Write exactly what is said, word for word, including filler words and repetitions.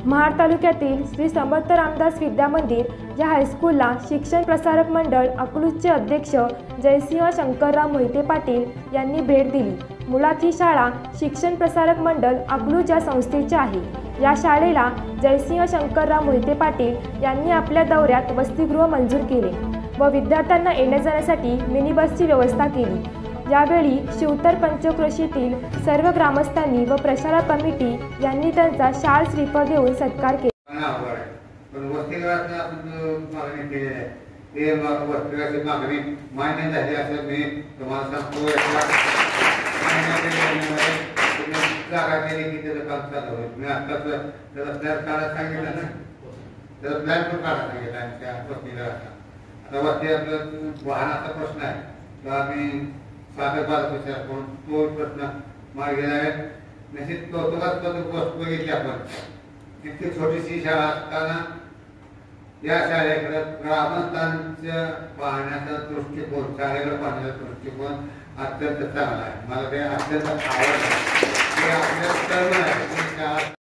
महाड तालुक्यातील श्री समर्थ रामदास विद्या मंदिर या हायस्कूलला शिक्षण प्रसारक मंडळ अकलूजचे अध्यक्ष जयसिंह शंकरराव मोहिते पाटील यांनी भेट दिली। मुळात ही शाळा शिक्षण प्रसारक मंडळ अकलूज या संस्थेची आहे। या शाळेला जयसिंह शंकरराव मोहिते पाटील यांनी आपल्या दौऱ्यात वसतिगृह मंजूर केले व विद्यार्थ्यांना येण्या जाण्यासाठी मिनी बसची व्यवस्था केली। यावेळी शिवतर पंचक्रोशीतील सर्व ग्रामस्थांनी व प्रशाला कमिटी यांनी त्यांचा शाल श्रीफळ देऊन सत्कार केला। सागर बालकुशा कोण तो प्रश्न मागे गेला आहे। निश्चित कौतुकास्पद गोष्ट बघितली आपण। इतकी छोटीशी शाळा असताना या शाळेकडे ग्रामस्थांच्या पाहण्याचा दृष्टिकोन, शाळेकडे पाहण्याचा दृष्टिकोन अत्यंत चांगला आहे। मला ते अत्यंत आवडलं।